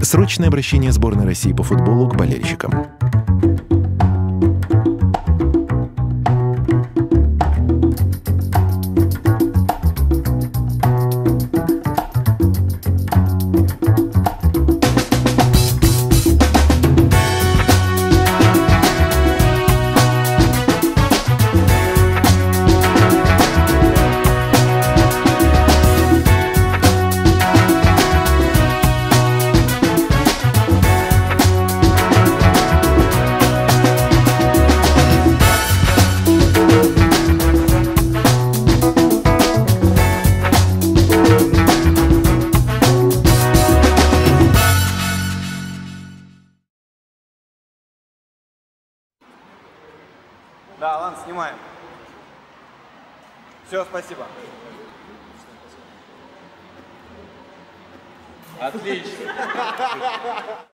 Срочное обращение сборной России по футболу к болельщикам. Да, ладно, снимаем. Все, спасибо. Отлично.